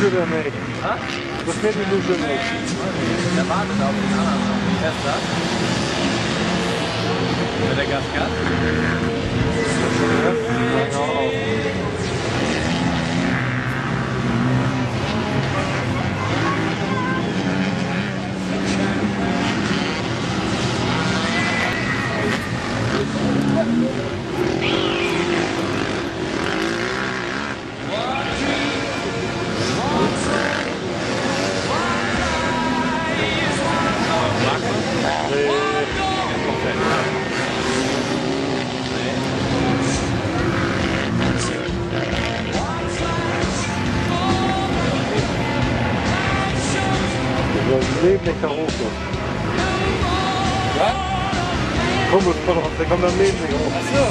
Luge der nicht. Ha? Das fährt die Luge nicht. Der wartet auf den anderen noch. Wer ist das? Mit der Gasgas? Ja, auch. Leben nicht da hoch. Was? Kumpel, der kommt am Leben nicht hoch. Achso.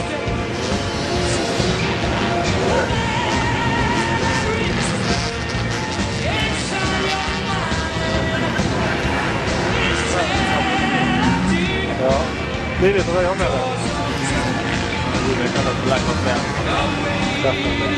Ja. Nee, das ist 300er. Gut, der kann das vielleicht noch werden. Das ist das.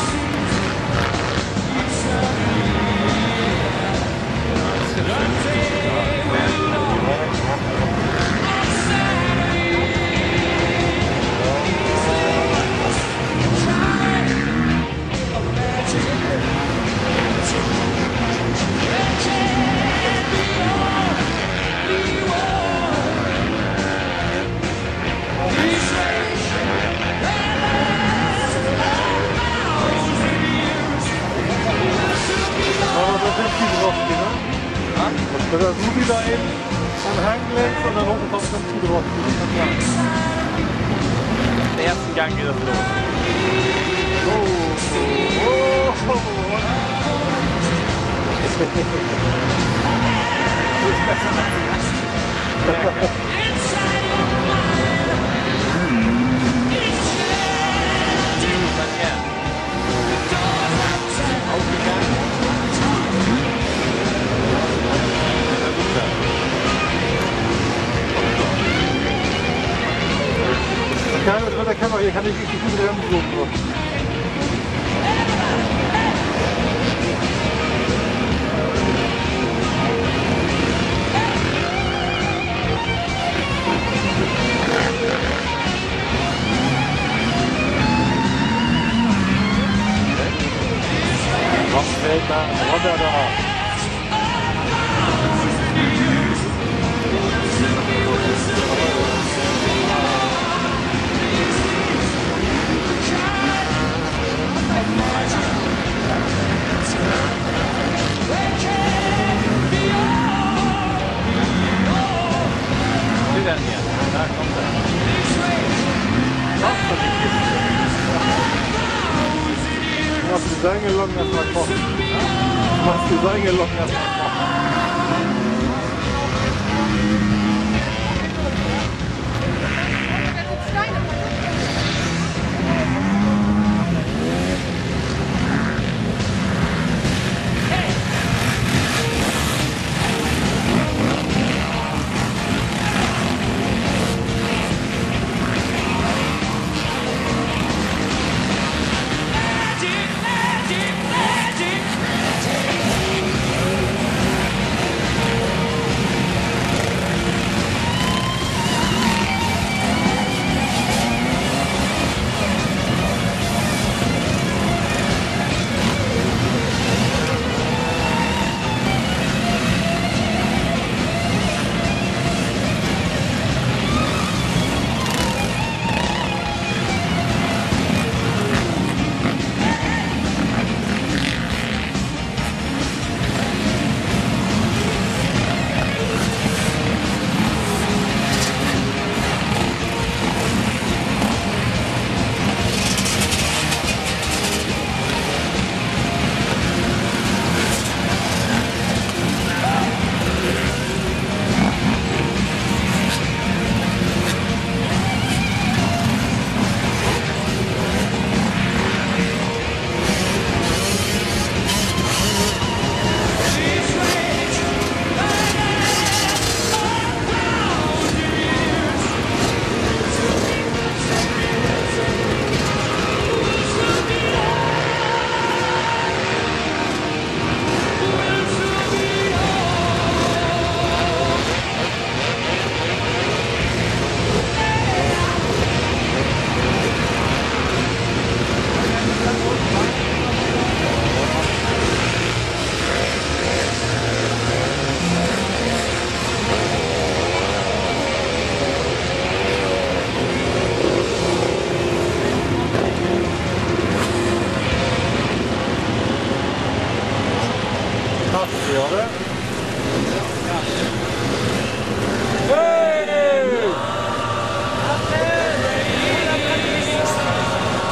Wenn der Ruby da eben am Hang längst und dann unten kommt ganz gut drauf. Den ersten Gang geht das los. Mit der Kamera hier kann ich richtig gut bremsen. Was fällt da runter da? Denn hier? Da kommt er. Du machst die Seigelocken erstmal kochen. Du machst die Seigelocken erstmal kochen.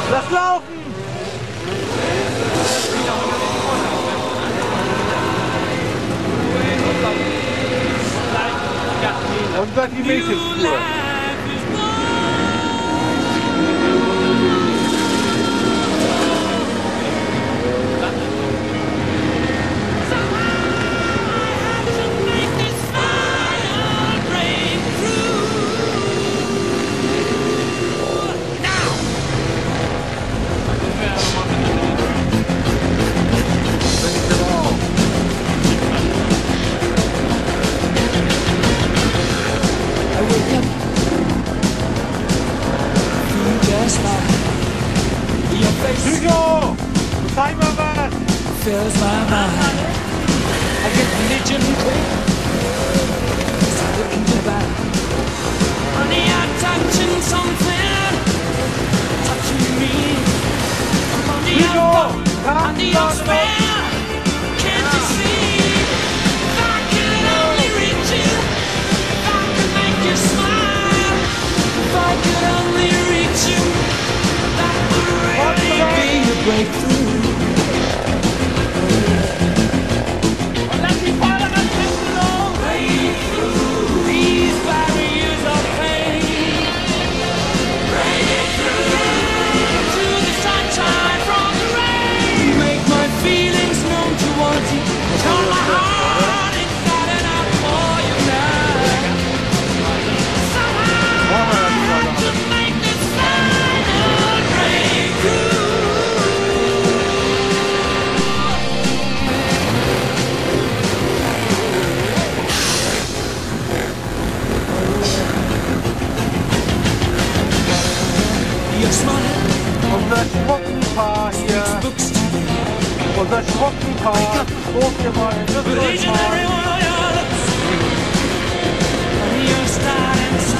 Lass laufen! Und dann die Mädchenspur. Hugo! Sag mal was! Fills my mind. I get religion quick. It's looking to back. Honey, I'm touching something. Touching me. I'm under your spell. Can't you see? If I could only reach you. If I could make you smile. If I could only reach you. That would really be a breakthrough. Unser Schmuckenpaar hier. Unser Schmuckenpaar. Hoch hier mal in das Deutschland.